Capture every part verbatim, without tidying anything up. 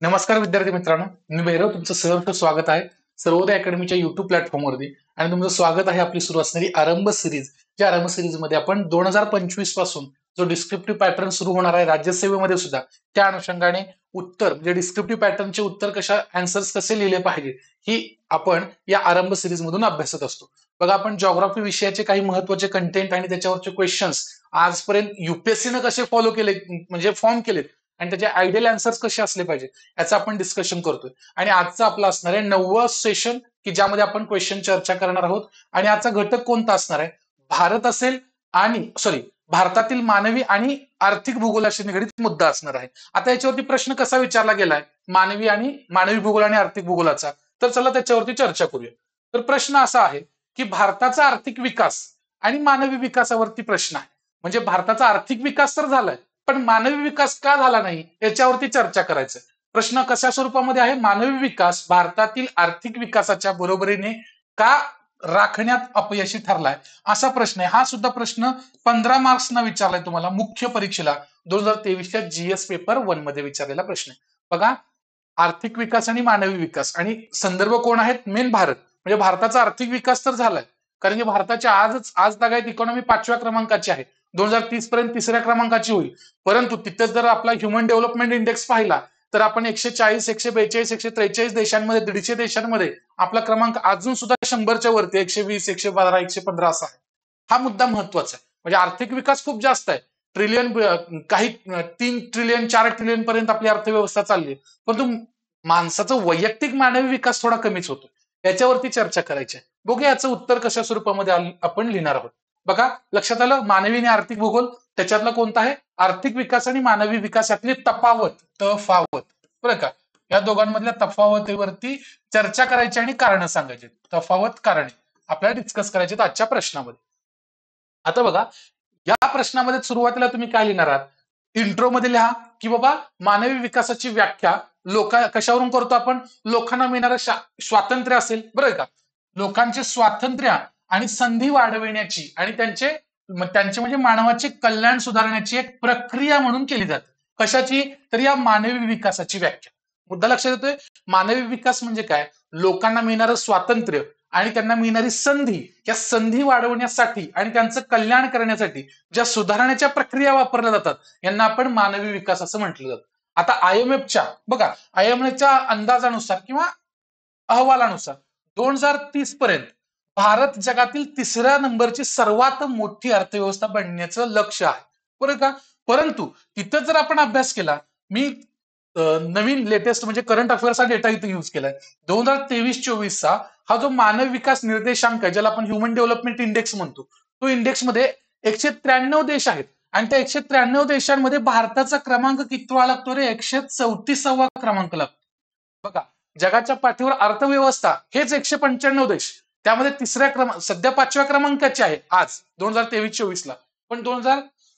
नमस्कार विद्यार्थी मित्रांनो, मी भैरव तुमचं सहर्ष स्वागत आहे सर्वोदय अकॅडमीच्या युट्यूब प्लॅटफॉर्मवरती. आणि तुमचं स्वागत आहे आपली सुरू असणारी आरंभ सिरीज. ज्या आरंभ सिरीज मध्ये आपण दोन हजार पंचवीस पासून जो डिस्क्रिप्टिव्ह पॅटर्न सुरू होणार आहे राज्यसेवेमध्ये सुद्धा, त्या अनुषंगाने उत्तर म्हणजे डिस्क्रिप्टिव्ह पॅटर्नचे उत्तर कशा आन्सर्स कसे लिहिले पाहिजे ही आपण या आरंभ सिरीज मधून अभ्यासत असतो. बघा, आपण जॉग्राफी विषयाचे काही महत्वाचे कंटेंट आणि त्याच्यावरचे क्वेश्चन्स आजपर्यंत युपीएससीने कसे फॉलो केले म्हणजे फॉर्म केलेत आणि त्याचे आयडियल आन्सर्स कसे असले पाहिजे याचं आपण डिस्कशन करतोय. आणि आजचा आपला असणार आहे नववं सेशन की ज्यामध्ये आपण क्वेश्चन चर्चा करणार आहोत. आणि आजचा घटक कोणता असणार आहे? भारत असेल आणि सॉरी भारतातील मानवी आणि आर्थिक भूगोलाशी निगडीत मुद्दा असणार आहे. आता याच्यावरती प्रश्न कसा विचारला गेलाय मानवी आणि मानवी भूगोल आणि आर्थिक भूगोलाचा, तर चला त्याच्यावरती चर्चा करूया. तर प्रश्न असा आहे की भारताचा आर्थिक विकास आणि मानवी विकासावरती प्रश्न आहे. म्हणजे भारताचा आर्थिक विकास तर झालाय, पण मानवी विकास का झाला नाही याच्यावरती चर्चा करायचं. प्रश्न कशा स्वरूपामध्ये आहे? मानवी विकास भारतातील आर्थिक विकासाच्या बरोबरीने का राखण्यात अपयशी ठरलाय, असा प्रश्न आहे. हा सुद्धा प्रश्न पंधरा मार्क्सना विचारलाय तुम्हाला मुख्य परीक्षेला दोन हजार तेवीसच्या जीएस पेपर वन मध्ये विचारलेला प्रश्न आहे. बघा, आर्थिक विकास आणि मानवी विकास आणि संदर्भ कोण आहेत? मेन भारत. म्हणजे भारताचा आर्थिक विकास तर झालाय, कारण की भारताच्या आजच आज तागायत इकॉनॉमी पाचव्या क्रमांकाची आहे. दोन हजार तीस पर्यंत तिसऱ्या क्रमांकाची होईल. परंतु तिथे जर आपला ह्युमन डेव्हलपमेंट इंडेक्स पाहिला तर आपण एकशे चाळीस एकशे बेचाळीस एकशे त्रेचाळीस देशांमध्ये दीडशे देशांमध्ये आपला क्रमांक अजून सुद्धा शंभरच्या वरती एकशे वीस एकशे बारा एकशे पंधरा असा आहे. हा मुद्दा महत्वाचा आहे. म्हणजे आर्थिक विकास खूप जास्त आहे. ट्रिलियन काही तीन ट्रिलियन चार ट्रिलियन पर्यंत आपली अर्थव्यवस्था चालली आहे. परंतु माणसाचा वैयक्तिक मानवी विकास थोडा कमीच होतो. याच्यावरती चर्चा करायची आहे. बघूया याचं उत्तर कशा स्वरूपामध्ये आपण लिहिणार आहोत. बघा, लक्षात आलं? मानवी आणि आर्थिक भूगोल त्याच्यातला कोणता आहे? आर्थिक विकास आणि मानवी विकास यातली तफावत तफावत बरं का, या दोघांमधल्या तफावतीवरती चर्चा करायची आणि कारण सांगायची. तफावत कारणे आपल्याला डिस्कस करायचे आजच्या प्रश्नामध्ये. आता बघा, या प्रश्नामध्ये सुरुवातीला तुम्ही काय लिहिणार आहात? इंट्रो मध्ये लिहा की बाबा मानवी विकासाची व्याख्या लोक कशावरून करतो आपण? लोकांना मिळणारं स्वातंत्र्य असेल, बरं का, लोकांचे स्वातंत्र्य आणि संधी वाढविण्याची आणि त्यांचे त्यांचे म्हणजे मानवाचे कल्याण सुधारण्याची एक प्रक्रिया म्हणून केली जाते. कशाची? तर या मानवी विकासाची व्याख्या. मुद्दा लक्षात येतोय? मानवी विकास म्हणजे काय? लोकांना मिळणारं स्वातंत्र्य आणि त्यांना मिळणारी संधी, या संधी वाढवण्यासाठी आणि त्यांचं कल्याण करण्यासाठी ज्या सुधारण्याच्या प्रक्रिया वापरल्या जातात यांना आपण मानवी विकास असं म्हटलं जातं. आता आयएमएफच्या बघा आयएमएफच्या अंदाजानुसार किंवा अहवालानुसार दोन हजार तीस पर्यंत भारत जगातील तिसऱ्या नंबरची सर्वात मोठी अर्थव्यवस्था बनण्याचं लक्ष्य आहे, बरं का. परंतु तिथं जर आपण अभ्यास केला, मी नवीन लेटेस्ट म्हणजे करंट अफेअर्सचा डेटा इथे यूज केलाय. दोन हजार तेवीस चोवीसचा हा जो मानव विकास निर्देशांक आहे, ज्याला आपण ह्युमन डेव्हलपमेंट इंडेक्स म्हणतो, तो इंडेक्स मध्ये एकशे त्र्याण्णव देश आहेत आणि त्या एकशे त्र्याण्णव देशांमध्ये भारताचा क्रमांक कितवा लागतो रे? एकशे चौतीसावा क्रमांक लागतो. बघा, जगाच्या पाठीवर अर्थव्यवस्था हेच एकशे पंच्याण्णव देश, त्यामध्ये तिसऱ्या क्रमांक सध्या पाचव्या क्रमांकाचे आहे आज दोन हजार तेवीस चोवीस ला, पण दोन हजार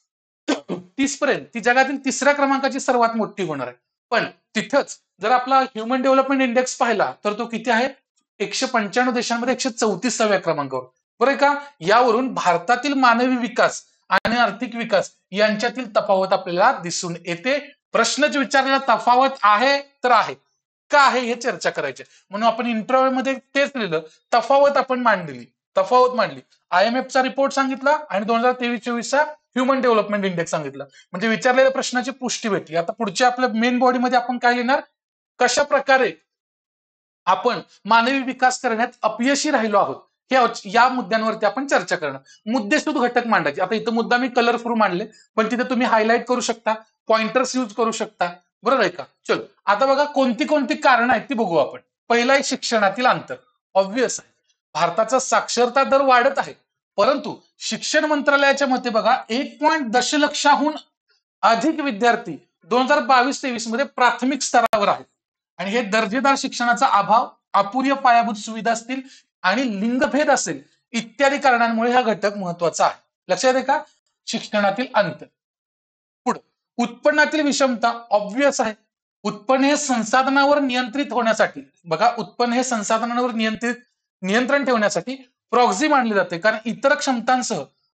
तीस पर्यंत ती जगातील तिसऱ्या क्रमांकाची सर्वात मोठी होणार आहे. पण तिथंच जर आपला ह्युमन डेव्हलपमेंट इंडेक्स पाहिला तर तो किती आहे? एकशे पंच्याण्णव देशांमध्ये एकशे चौतीसाव्या क्रमांकावर, बरं का. यावरून भारतातील मानवी विकास आणि आर्थिक विकास यांच्यातील तफावत आपल्याला दिसून येते. प्रश्नच विचारलेला तफावत आहे तर आहे का आहे हे चर्चा करायची, म्हणून आपण इंटरव्ह्यू मध्ये तेच लिहिलं, तफावत आपण मांडली तफावत मांडली आयएमएफचा रिपोर्ट सांगितला आणि दोन हजार तेवीस चोवीसचा ह्युमन डेव्हलपमेंट इंडेक्स सांगितलं. म्हणजे विचारलेल्या प्रश्नाची पुष्टी भेटली. आता पुढच्या आपल्या मेन बॉडीमध्ये आपण काय लिहिणार? कशा प्रकारे आपण मानवी विकास करण्यात अपयशी राहिलो आहोत हे या मुद्द्यांवरती आपण चर्चा करणार. मुद्देसूद घटक मांडायचे. आता इथं मुद्दा मी कलरफुल मांडले, पण तिथे तुम्ही हायलाइट करू शकता, पॉइंटर्स यूज करू शकता, बरोबर आहे का. चल, आता बघा कोणती कोणती कारण आहेत ती बघू आपण. पहिला आहे शिक्षणातील अंतर. ऑब्व्हियस आहे, भारताचा साक्षरता दर वाढत आहे, परंतु शिक्षण मंत्रालयाच्या मते बघा एक पॉईंट दशलक्षाहून अधिक विद्यार्थी दोन हजार बावीस तेवीस मध्ये प्राथमिक स्तरावर आहेत. आणि हे दर्जेदार शिक्षणाचा अभाव, अपुरी पायाभूत सुविधा असतील आणि लिंगभेद असेल इत्यादी कारणांमुळे हा घटक महत्वाचा आहे. लक्षात आहे का? शिक्षणातील अंतर. पुढे उत्पन्नातील विषमता. ऑब्व्हियस आहे, उत्पन्न हे संसाधनावर नियंत्रित होण्यासाठी बघा उत्पन्न हे संसाधनांवर नियंत्रित नियंत्रण ठेवण्यासाठी प्रॉक्सी मानले जाते, कारण इतर क्षमतांसह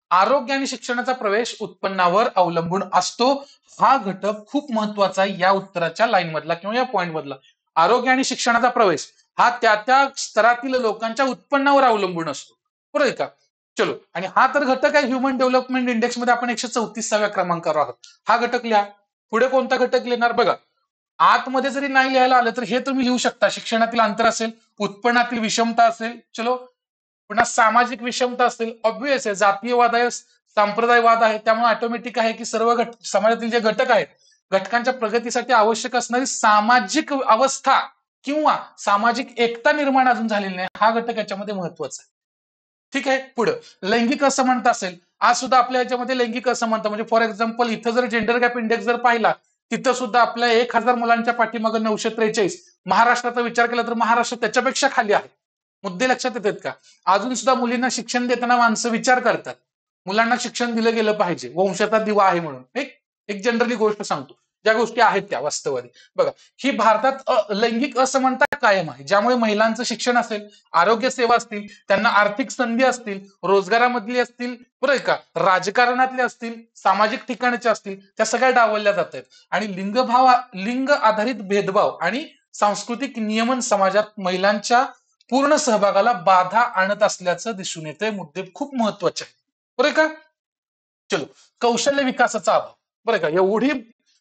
आरोग्य आणि शिक्षणाचा प्रवेश उत्पन्नावर अवलंबून असतो. हा घटक खूप महत्वाचा आहे या उत्तराच्या लाईन मधला किंवा या पॉइंट मधला. आरोग्य आणि शिक्षणाचा प्रवेश हा त्या त्या स्तरातील लोकांच्या उत्पन्नावर अवलंबून असतो. बरोबर आहे का? चलो, आणि हा तर घटक आहे ह्युमन डेव्हलपमेंट इंडेक्स मध्ये आपण एकशे चौतीसाव्या क्रमांकावर आहोत. हा घटक लिहा. पुढे कोणता घटक लिहिणार बघा. आतमध्ये जरी नाही लिहायला आलं तर हे तुम्ही लिहू शकता. शिक्षणातील अंतर असेल, उत्पन्नातील विषमता असेल, चलो, पुन्हा सामाजिक विषमता असेल, ऑब्व्हियस आहे, जातीयवाद आहे, संप्रदायवाद आहे, त्यामुळे ऑटोमॅटिक आहे की सर्व घट समाजातील जे घटक आहेत, घटकांच्या प्रगतीसाठी आवश्यक असणारी सामाजिक अवस्था किंवा सामाजिक एकता निर्माण अजून झालेली नाही. हा घटक याच्यामध्ये महत्वाचा आहे. ठीक आहे. पुढे लैंगिक असमानता असेल, आज सुद्धा आपल्या याच्यामध्ये लैंगिक असमानता, म्हणजे फॉर एक्झाम्पल इथं जर जेंडर गॅप इंडेक्स जर पाहिला, तिथं सुद्धा आपल्या एक हजार मुलांच्या पाठीमागे नऊशे त्रेचाळीस. महाराष्ट्राचा विचार केला तर महाराष्ट्र त्याच्यापेक्षा खाली आहे. मुद्दे लक्षात येतात का? अजून सुद्धा मुलींना शिक्षण देताना माणसं विचार करतात, मुलांना शिक्षण दिलं गेलं पाहिजे, वंशाचा दिवा आहे म्हणून. एक एक जनरली गोष्ट सांगतो, ज्या गोष्टी आहेत त्या वास्तवादी. बघा, ही भारतात लैंगिक असमानता कायम आहे, ज्यामुळे महिलांचं शिक्षण असेल, आरोग्य सेवा असतील, त्यांना आर्थिक संधी असतील, रोजगारामधली असतील, बरोबर का, राजकारणातले असतील, सामाजिक ठिकाणचे असतील, त्या सगळ्या डावलल्या जात आहेत. आणि लिंगभाव लिंग आधारित भेदभाव आणि सांस्कृतिक नियमन समाजात महिलांच्या पूर्ण सहभागाला बाधा आणत असल्याचं दिसून येते. मुद्दे खूप महत्वाचे आहेत. बरोबर का? चलो, कौशल्य विकासाचा अभाव. बरं का, एवढी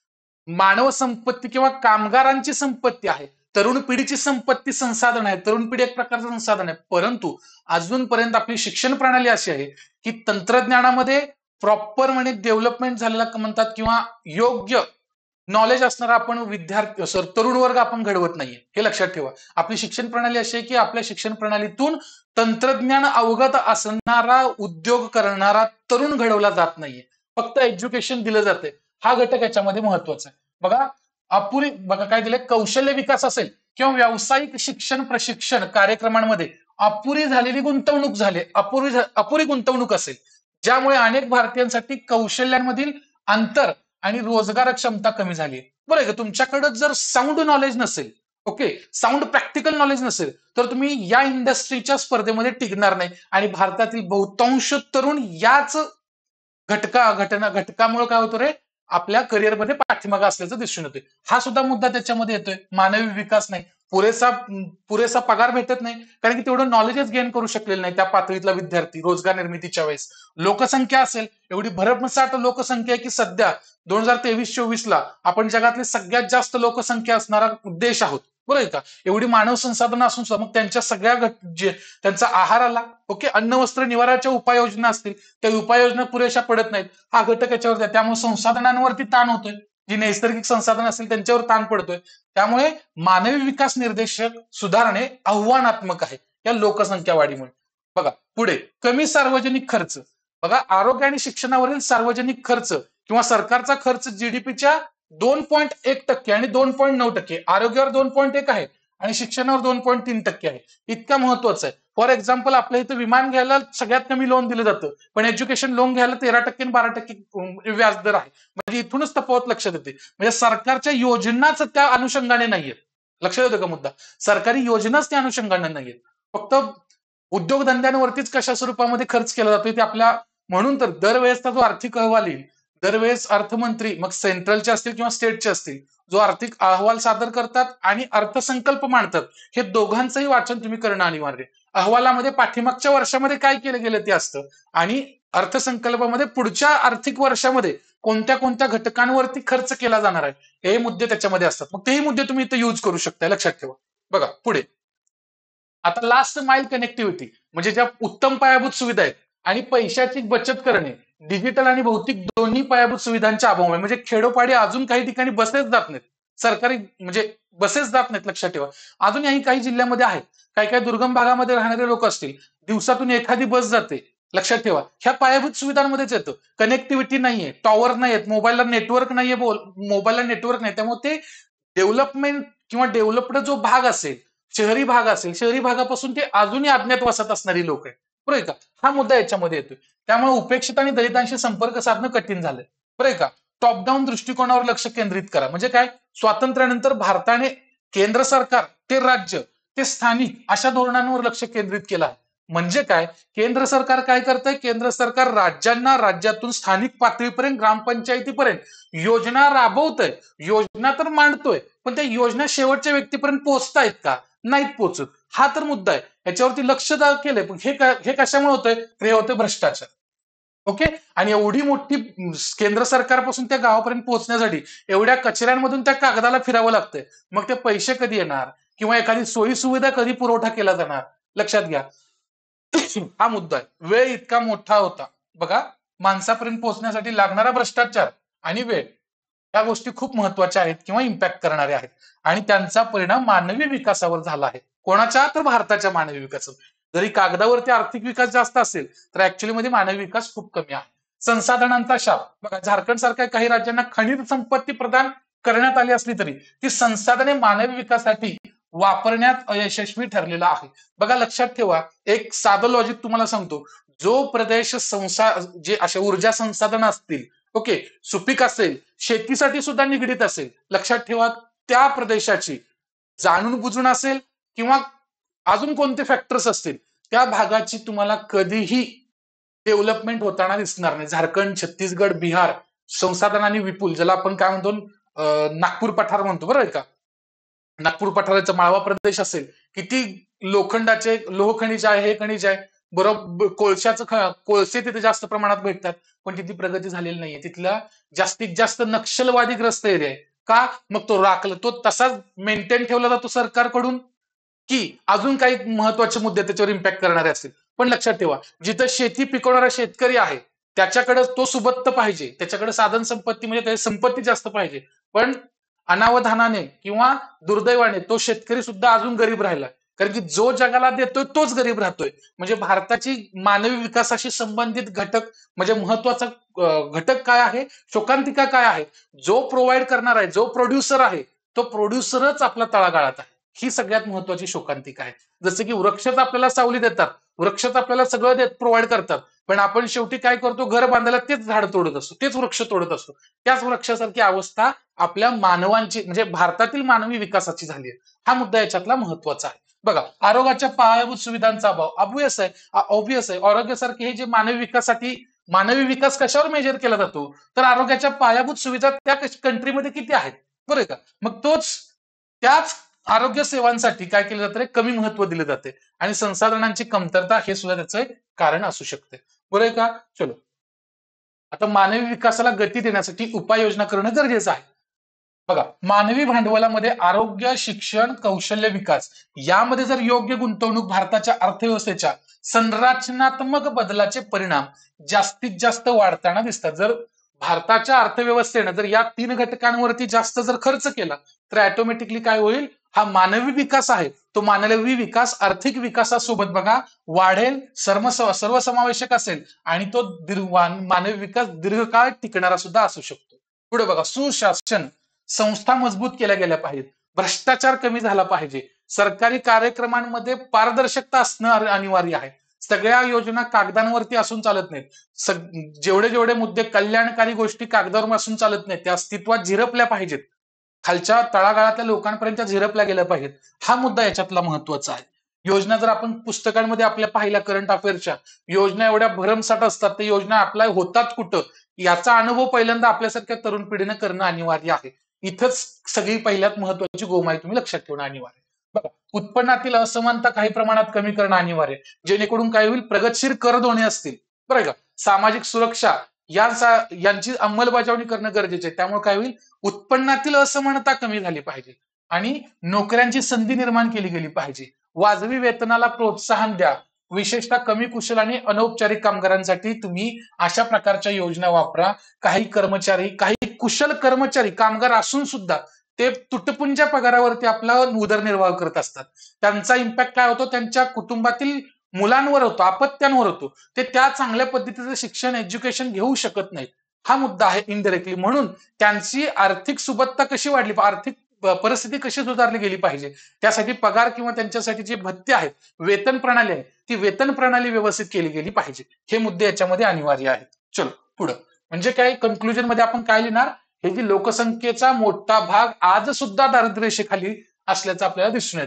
मानव संपत्ती किंवा कामगारांची संपत्ती आहे, तरुण पिढीची संपत्ती संसाधन आहे, तरुण पिढी एक प्रकारचं संसाधन आहे, परंतु अजूनपर्यंत आपली शिक्षण प्रणाली अशी आहे की तंत्रज्ञानामध्ये प्रॉपर म्हणे डेव्हलपमेंट झालेला म्हणतात किंवा योग्य नॉलेज असणारा आपण विद्यार्थी सर तरुण वर्ग आपण घडवत नाहीये. हे लक्षात ठेवा. आपली शिक्षण प्रणाली अशी आहे की आपल्या शिक्षण प्रणालीतून तंत्रज्ञान अवगत असणारा उद्योग करणारा तरुण घडवला जात नाहीये. फक्त एज्युकेशन दिलं जाते. हा घटक याच्यामध्ये महत्वाचा आहे. बघा, अपुरी बघा काय दिलंय, कौशल्य विकास असेल किंवा व्यावसायिक शिक्षण प्रशिक्षण कार्यक्रमांमध्ये अपुरी झालेली गुंतवणूक झाली, अपुरी अपुरी गुंतवणूक असेल, ज्यामुळे अनेक भारतीयांसाठी कौशल्यांमधील अंतर आणि रोजगार क्षमता कमी झाली. बरं का, तुमच्याकडे जर साऊंड नॉलेज नसेल, ओके, साऊंड प्रॅक्टिकल नॉलेज नसेल, तर तुम्ही या इंडस्ट्रीच्या स्पर्धेमध्ये टिकणार नाही. आणि भारतातील बहुतांश तरुण याच घटका घटना घटकामुळे काय होतं रे, आपल्या करिअरमध्ये पाठीमागे असल्याचं दिसून येतोय. हा सुद्धा मुद्दा त्याच्यामध्ये येतोय. मानवी विकास नाही, पुरेसा पुरेसा पगार भेटत नाही, कारण की तेवढं नॉलेजच गेन करू शकलेलं नाही त्या पातळीतला विद्यार्थी रोजगार निर्मितीच्या वेळेस. लोकसंख्या असेल, एवढी भरमसाठ लोकसंख्या आहे की सध्या दोन हजार तेवीस चोवीस ला आपण जगातली सगळ्यात जास्त लोकसंख्या असणारा देश आहोत. बरोबर आहे का? एवढी मानव संसाधनं असून सुद्धा मग त्यांच्या सगळ्या जे त्यांचा आहाराला, ओके, अन्न वस्त्र निवाराच्या उपाययोजना असतील, त्या उपाययोजना पुरेशा पडत नाहीत. हा घटक याच्यावर आहे. त्यामुळे संसाधनांवरती ताण होतोय, जी नैसर्गिक संसाधन असतील त्यांच्यावर ताण पडतोय. त्यामुळे मानवी विकास निर्देशक सुधारणे आव्हानात्मक आहे या लोकसंख्या वाढीमुळे. बघा पुढे, कमी सार्वजनिक खर्च. बघा, आरोग्य आणि शिक्षणावरील सार्वजनिक खर्च किंवा सरकारचा खर्च जीडीपीच्या दोन पॉईंट एक टक्के आणि दोन पॉईंट नऊ टक्के, आरोग्यावर दोन पॉईंट एक आहे आणि शिक्षणावर दोन पॉईंट तीन टक्के आहे. इतका महत्वाचं आहे. फॉर एक्झाम्पल, आपल्या इथं विमान घ्यायला सगळ्यात कमी लोन दिलं जातं, पण एज्युकेशन लोन घ्यायला तेरा टक्के आणि बारा टक्के व्याजदर आहे. म्हणजे इथूनच तफावत लक्षात येते. म्हणजे सरकारच्या योजनाच त्या अनुषंगाने नाहीयेत. लक्षात येतं का मुद्दा? सरकारी योजनाच त्या अनुषंगाने नाहीयेत. फक्त उद्योगधंद्यांवरतीच कशा स्वरूपामध्ये खर्च केला जातोय ते आपल्या, म्हणून तर दरवेळेसचा जो आर्थिक अहवाल येईल, दरवेळेस अर्थमंत्री मग सेंट्रलचे असतील किंवा स्टेटचे असतील, जो आर्थिक अहवाल सादर करतात आणि अर्थसंकल्प मांडतात, हे दोघांचंही वाचन तुम्ही करणं अनिवार्य आहे. अहवालामध्ये पाठीमागच्या वर्षामध्ये काय केलं गेलं ते असतं आणि अर्थसंकल्पामध्ये पुढच्या आर्थिक वर्षामध्ये कोणत्या कोणत्या घटकांवरती खर्च केला जाणार आहे हे मुद्दे त्याच्यामध्ये असतात. मग तेही मुद्दे तुम्ही इथे युज करू शकता, लक्षात ठेवा. बघा पुढे, आता लास्ट माइल कनेक्टिव्हिटी, म्हणजे ज्या उत्तम पायाभूत सुविधा आहेत आणि पैशाची बचत करणे, डिजिटल आणि भौतिक दोन्ही पायाभूत सुविधांच्या अभाव आहे. म्हणजे खेडोपाडी अजून काही ठिकाणी बसेस जात नाहीत, सरकारी म्हणजे बसेस जात नाहीत. लक्षात ठेवा, अजूनही काही जिल्ह्यामध्ये आहेत, काही काही दुर्गम भागामध्ये राहणारे लोक असतील, दिवसातून एखादी बस जाते. लक्षात ठेवा, ह्या पायाभूत सुविधांमध्येच येतं. कनेक्टिव्हिटी नाहीये, टॉवर नाहीयेत, मोबाईलला नेटवर्क नाहीये, बोल मोबाईलला नेटवर्क नाही. त्यामुळे ते डेव्हलपमेंट किंवा डेव्हलप्ड जो भाग असेल, शहरी भाग असेल, शहरी भागापासून ते अजूनही अज्ञातवासात असणारी लोक आहेत. बरोबर का? हा मुद्दा याच्यामध्ये येतोय. त्यामुळे उपेक्षित आणि दलितांशी संपर्क साधणं कठीण झालंय. बरोबर का? टॉप डाऊन दृष्टिकोनावर लक्ष केंद्रित करा. म्हणजे काय, स्वातंत्र्यानंतर भारताने केंद्र सरकार ते राज्य ते स्थानिक अशा धोरणांवर लक्ष केंद्रित केलं आहे. म्हणजे काय, केंद्र सरकार काय करतंय, केंद्र सरकार राज्यांना राज्यातून स्थानिक पातळीपर्यंत ग्रामपंचायतीपर्यंत योजना राबवतंय, योजना तर मांडतोय, पण त्या योजना शेवटच्या व्यक्तीपर्यंत पोहोचतायत का, नाहीत पोहोचत. हा तर मुद्दा आहे, याच्यावरती लक्ष केलंय. पण हे हे कशामुळे होतंय, हे होतंय भ्रष्टाचार. ओके. आणि एवढी मोठी केंद्र सरकारपासून त्या गावापर्यंत पोहोचण्यासाठी एवढ्या कचऱ्यांमधून त्या कागदाला फिरावं लागतंय. मग ते पैसे कधी येणार किंवा एखादी सोयी सुविधा कधी पुरवठा केला जाणार, लक्षात घ्या. हा मुद्दा आहे. वेळ इतका मोठा होता बघा, माणसापर्यंत पोहोचण्यासाठी लागणारा भ्रष्टाचार आणि वेळ, या गोष्टी खूप महत्वाच्या आहेत किंवा इम्पॅक्ट करणाऱ्या आहेत. आणि त्यांचा परिणाम मानवी विकासावर झाला आहे. कोणाच्या, तर भारताच्या मानवी विकासावर. जरी कागदावरती आर्थिक विकास जास्त असेल तर ऍक्च्युअली मध्ये मानवी विकास खूप कमी आहे. संसाधनांचा शाप बघा, झारखंड सारख्या काही राज्यांना खनिज संपत्ती प्रदान करण्यात आली असली तरी ती संसाधने मानवी विकासासाठी वापरण्यात अयशस्वी ठरलेला आहे. बघा लक्षात ठेवा, एक साधं लॉजिक तुम्हाला सांगतो. जो प्रदेश संसा जे अशा ऊर्जा संसाधन असतील, ओके, सुपीक असेल, शेतीसाठी सुद्धा निगडीत असेल, लक्षात ठेवा त्या प्रदेशाची जाणून बुजून असेल किंवा अजून कोणते फॅक्टर्स असतील, त्या भागाची तुम्हाला कधीही डेव्हलपमेंट होताना दिसणार नाही. झारखंड, छत्तीसगड, बिहार संसाधनांनी विपुल, ज्याला आपण काय म्हणतो नागपूर पठार म्हणतो, बरोबर आहे का. नागपूर पठाराचा माळवा प्रदेश असेल, किती लोखंडाचे लोह खनिज आहे, हे खनिज आहे, बरोबर. कोळशाचं कोळसे तिथे जास्त प्रमाणात भेटतात, पण तिथे प्रगती झालेली नाहीये. तिथला जास्तीत जास्त नक्षलवादी ग्रस्त एरिया आहे. का, मग तो राखला, तो तसाच मेंटेन ठेवला जातो सरकारकडून, की अजून काही महत्वाचे मुद्दे त्याच्यावर इम्पॅक्ट करणारे असतील. पण लक्षात ठेवा, जिथं शेती पिकवणारा शेतकरी आहे त्याच्याकडे तो सुबत्त पाहिजे, त्याच्याकडे साधन संपत्ती म्हणजे त्याची संपत्ती जास्त पाहिजे. पण अनावधानाने किंवा दुर्दैवाने तो शेतकरी सुद्धा अजून गरीब राहिला, कारण की जो जगाला देतोय तोच गरीब राहतोय. म्हणजे भारताची मानवी विकासाशी संबंधित घटक म्हणजे महत्वाचा घटक काय आहे, शोकांतिका काय आहे, जो प्रोव्हाइड करणार आहे, जो प्रोड्युसर आहे, तो प्रोड्युसरच आपला तळागाळात आहे. ही सगळ्यात महत्वाची शोकांतिका आहे. जसं की वृक्षच आपल्याला सावली देतात, वृक्षच आपल्याला सगळं देत प्रोव्हाइड करतात, पण आपण शेवटी काय करतो, घर बांधायला तेच झाड तोडत असतो, तेच वृक्ष तोडत असतो. त्याच वृक्षासारखी अवस्था आपल्या मानवांची म्हणजे भारतातील मानवी विकासाची झाली आहे. हा मुद्दा याच्यातला महत्वाचा आहे. बघा, आरोग्याच्या पायाभूत सुविधांचा अभाव ऑब्वियस आहे, ऑब्वियस आहे. आरोग्यासारखे हे जे मानवी विकासासाठी, मानवी विकास कशावर मेजर केला जातो, तर आरोग्याच्या पायाभूत सुविधा त्या कंट्रीमध्ये किती आहेत, बरोबर का. मग तोच त्याच आरोग्य सेवांसाठी काय केलं जातं, कमी महत्व दिले जाते आणि संसाधनांची कमतरता हे सुद्धा त्याचं एक कारण असू शकते, बरोबर का. चलो, आता मानवी विकासाला गती देण्यासाठी उपाययोजना करणं गरजेचं आहे. बघा, मानवी भांडवलामध्ये आरोग्य, शिक्षण, कौशल्य विकास यामध्ये जर योग्य गुंतवणूक भारताच्या अर्थव्यवस्थेच्या संरचनात्मक बदलाचे परिणाम जास्तीत जास्त वाढताना दिसतात. जर भारताच्या अर्थव्यवस्थेनं जर या तीन घटकांवरती जास्त जर खर्च केला तर ऑटोमॅटिकली काय होईल, हा मानवी विकास आहे तो मानवी विकास आर्थिक विकासासोबत बघा वाढेल, सर्व सर्वसमावेशक असेल आणि तो मानवी विकास दीर्घकाळ टिकणारा सुद्धा असू शकतो. पुढे बघा, सुशासन संस्था मजबूत केल्या गेल्या पाहिजेत, भ्रष्टाचार कमी झाला पाहिजे, सरकारी कार्यक्रमांमध्ये पारदर्शकता असणं अनिवार्य आहे. सगळ्या योजना कागदांवरती असून चालत नाहीत. जेवढे जेवढे मुद्दे कल्याणकारी गोष्टी कागदावर असून चालत नाहीत, त्या अस्तित्वात झिरपल्या पाहिजेत, खालच्या तळागाळातल्या लोकांपर्यंत झिरपल्या गेल्या पाहिजेत. हा मुद्दा याच्यातला महत्वाचा आहे. योजना जर आपण पुस्तकांमध्ये आपल्या पाहिल्या करंट अफेअरच्या योजना एवढ्या भरमसाठ असतात, त्या योजना अप्लाय होतात कुठं याचा अनुभव पहिल्यांदा आपल्यासारख्या तरुण पिढीने करणं अनिवार्य आहे. इथंच सगळी पहिल्यात महत्वाची गोमाई तुम्ही लक्षात ठेवणं अनिवार्य. बघा, उत्पन्नातील असमानता काही प्रमाणात कमी करणं अनिवार्य, जेणेकरून काय होईल, प्रगतशील कर धोरणे असतील, बरं का, सामाजिक सुरक्षा या यांची अंमलबजावणी करणं गरजेचं आहे. त्यामुळे काय होईल, उत्पन्नातील असमानता कमी झाली पाहिजे आणि नोकऱ्यांची संधी निर्माण केली गेली पाहिजे. वाजवी वेतनाला प्रोत्साहन द्या, विशेषतः कमी कुशल आणि अनौपचारिक कामगारांसाठी तुम्ही अशा प्रकारच्या योजना वापरा. काही कर्मचारी, काही कुशल कर्मचारी कामगार असून सुद्धा ते तुटपुंज्या पगारावरती आपला उदरनिर्वाह करत असतात. त्यांचा इम्पॅक्ट काय होतो, त्यांच्या कुटुंबातील मुलांवर होतो, अपत्यांवर होतो. ते त्या चांगल्या पद्धतीचं शिक्षण, एज्युकेशन घेऊ शकत नाहीत. हा मुद्दा आहे इनडायरेक्टली. म्हणून त्यांची आर्थिक सुबत्ता कशी वाढली, आर्थिक परिस्थिती कशी सुधारली गेली पाहिजे, त्यासाठी पगार किंवा त्यांच्यासाठी जे भत्ते आहेत, वेतन प्रणाली आहे, ती वेतन प्रणाली व्यवस्थित केली गेली पाहिजे. हे मुद्दे याच्यामध्ये अनिवार्य आहेत. चलो पुढे, म्हणजे काय कन्क्लुजन मध्ये आपण काय लिहिणार, हे जी लोकसंख्येचा मोठा भाग आज सुद्धा दारिद्र्य रेषेखाली असल्याचं आपल्याला दिसून येतं.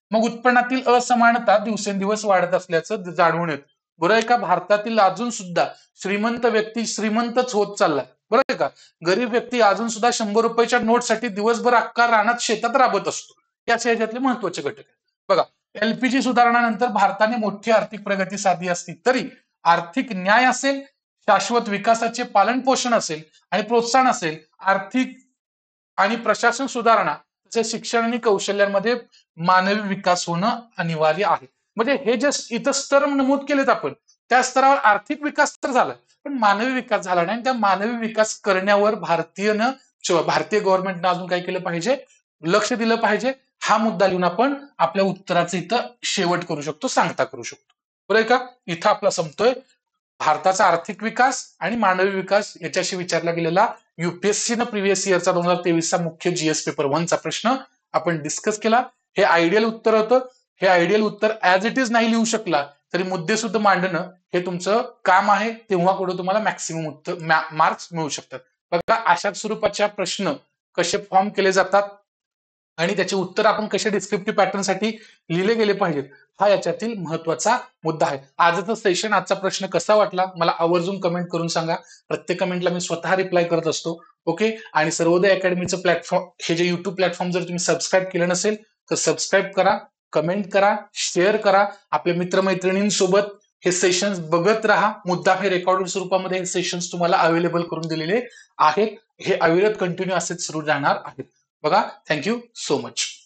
मग उत्पन्नातील असमानता दिवसेंदिवस वाढत असल्याचं जाणवून येतं. बरं आहे का? भारतातील अजून सुद्धा श्रीमंत व्यक्ती श्रीमंतच होत चाललाय. बरं आहे का? गरीब व्यक्ती अजून सुद्धा शंभर रुपयाच्या नोटसाठी दिवसभर अख्खा रानात शेतात राबत असतो. याच याच्यातले महत्वाचे घटक आहेत. बघा, एलपीजी सुधारणानंतर भारताने मोठी आर्थिक प्रगती साधली असती तरी आर्थिक न्याय असेल, शाश्वत विकासाचे पालन पोषण असेल आणि प्रोत्साहन असेल, आर्थिक आणि प्रशासन सुधारणा, तसेच शिक्षण आणि कौशल्यांमध्ये मानवी विकास होणं अनिवार्य आहे. म्हणजे हे जे इथं स्तर नमूद केलेत आपण, त्या स्तरावर आर्थिक विकास तर झाला, पण मानवी विकास झाला नाही. त्या मानवी विकास करण्यावर भारतीयनं भारतीय गव्हर्नमेंटनं अजून काय केलं पाहिजे, लक्ष दिलं पाहिजे. हा मुद्दा लिहून आपण आपल्या उत्तराचं इथं शेवट करू शकतो, सांगता करू शकतो. बरं का? इथं आपला संपतोय भारताचा आर्थिक विकास आणि मानवी विकास याच्याशी विचारला गेलेला युपीएससी न प्रिव्हियस इयरचा दोन हजार तेवीसचा मुख्य जीएस पेपर वनचा प्रश्न आपण डिस्कस केला. हे आयडियल उत्तर होतं. हे आयडियल उत्तर ऍज इट इज नाही लिहू शकला तरी मुद्दे सुद्धा मांडणं हे तुमचं काम आहे. तेव्हा कुठे तुम्हाला मॅक्सिमम उत्तर मार्क्स मिळू शकतात. बघा, अशाच स्वरूपाच्या प्रश्न कसे फॉर्म केले जातात आणि त्याचे उत्तर आपण कसे डिस्क्रिप्टिव्ह पॅटर्न साठी लिहिले गेले पाहिजेत, हा याच्यातील महत्वाचा मुद्दा आहे. आजचं सेशन, आजचा प्रश्न कसा वाटला मला आवर्जून कमेंट करून सांगा. प्रत्येक कमेंटला मी स्वतः रिप्लाय करत असतो. ओके. आणि सर्वोदय अकॅडमीचं प्लॅटफॉर्म, हे जे युट्यूब प्लॅटफॉर्म जर तुम्ही सबस्क्राईब केलं नसेल तर सबस्क्राईब करा, कमेंट करा, शेअर करा. आपल्या मित्रमैत्रिणींसोबत हे सेशन्स बघत राहा. मुद्दा हे रेकॉर्डेड स्वरूपामध्ये हे सेशन्स तुम्हाला अवेलेबल करून दिलेले आहेत. हे अविरत कंटिन्यू असेच सुरू राहणार आहेत. बघा, थँक्यू सो मच.